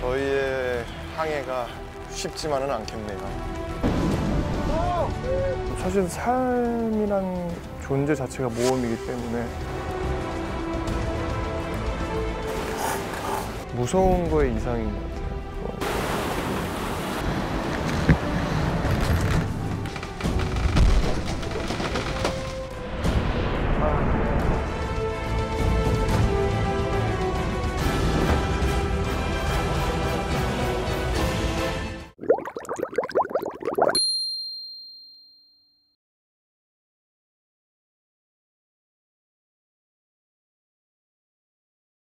저희의 항해가 쉽지만은 않겠네요. 사실 삶이란 존재 자체가 모험이기 때문에 무서운 거에 이상인 것 같아요.